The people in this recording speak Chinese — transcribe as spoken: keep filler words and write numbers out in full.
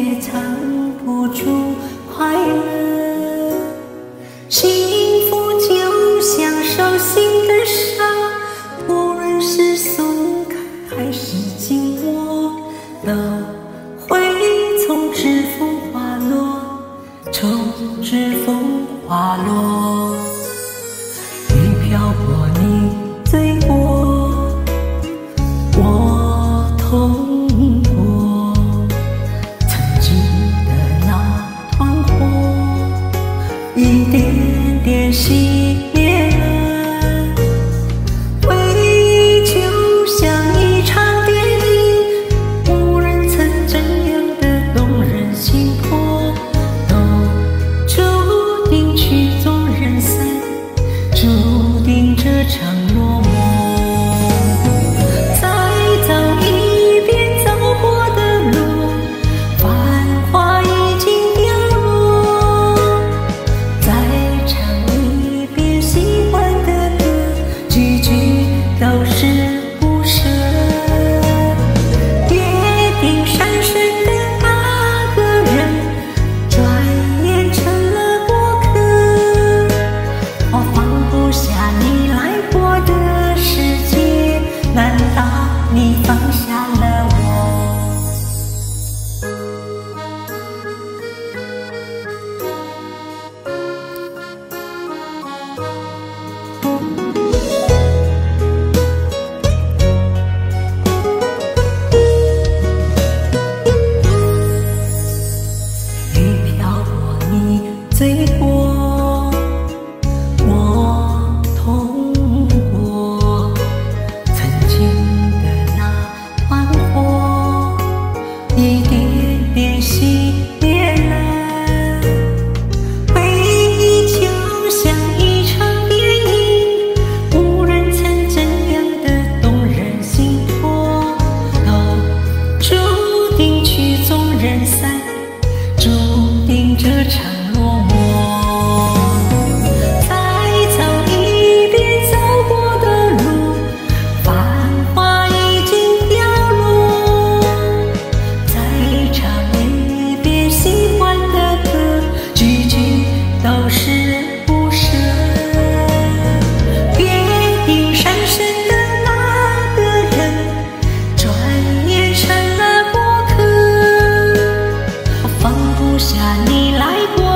也藏不住快乐。幸福就像手心的沙，无论是松开还是紧握，都会从指缝滑落，从指缝滑落。雨飘过你醉过，我痛过，曾经的那团火，一点点熄灭了。回忆就像一场电影，无人曾怎样的动人心魄，都注定曲终人散，注定这场落寞。再走一遍走过的路，繁华已经凋落。再唱一遍喜欢的歌，句句都是不舍。约定山水的那个人，转眼成了过客。我放不下你来过的世界，难道你放下了我？雨飘过你醉过，我痛过，曾经的那团火，一点点熄灭了。回忆就像一场电影，无人曾怎样的动人心魄，都注定曲终人散，注定这场落寞。再走一遍走过的路，繁华已经凋落。再唱一遍喜欢的歌，句句都是不舍。约定山深的那个人，转眼成了过客。我放不下你来过